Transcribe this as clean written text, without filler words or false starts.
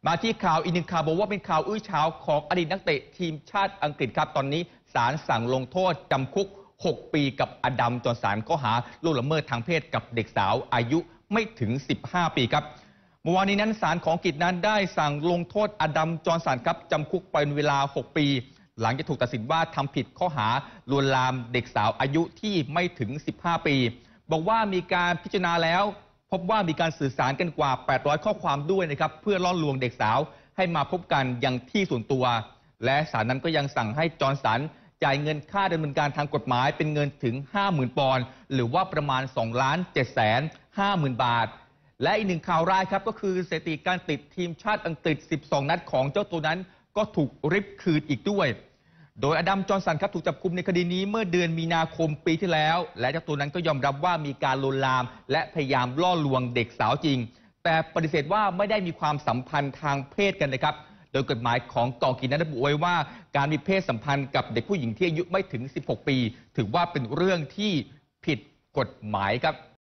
มาที่ข่าวอีกหนึ่งข่าวบอกว่าเป็นข่าวอื้อฉาวของอดีตนักเตะทีมชาติอังกฤษครับตอนนี้ศาลสั่งลงโทษจำคุก6 ปีกับอดัมจอร์สันข้อหาล่วงละเมิดทางเพศกับเด็กสาวอายุไม่ถึง15 ปีครับเมื่อวานนี้นั้นศาลของอังกฤษนั้นได้สั่งลงโทษอดัมจอร์สันครับจำคุกเป็นเวลา6 ปีหลังจากถูกตัดสินว่าทำผิดข้อหาลวนลามเด็กสาวอายุที่ไม่ถึง15 ปีบอกว่ามีการพิจารณาแล้วพบว่ามีการสื่อสารกันกว่า800ข้อความด้วยนะครับเพื่อล่อลวงเด็กสาวให้มาพบกันยังที่ส่วนตัวและศาลนั้นก็ยังสั่งให้จอร์สันจ่ายเงินค่าดำเนินการทางกฎหมายเป็นเงินถึง 50,000 ปอนด์หรือว่าประมาณ 2,750,000 บาทและอีกหนึ่งข่าวร้ายครับก็คือสถิติการติดทีมชาติอังกฤษ12 นัดของเจ้าตัวนั้นก็ถูกริบคืนอีกด้วยโดยอดัมจอร์สันครับถูกจับกุมในคดีนี้เมื่อเดือนมีนาคมปีที่แล้วและเจ้าตัวนั้นก็ยอมรับว่ามีการลวนลามและพยายามล่อลวงเด็กสาวจริงแต่ปฏิเสธว่าไม่ได้มีความสัมพันธ์ทางเพศกันนะครับโดยกฎหมายของเกาะอังกฤษนั้นระบุไว้ว่าการมีเพศสัมพันธ์กับเด็กผู้หญิงที่อายุไม่ถึง16 ปีถือว่าเป็นเรื่องที่ผิดกฎหมายครับ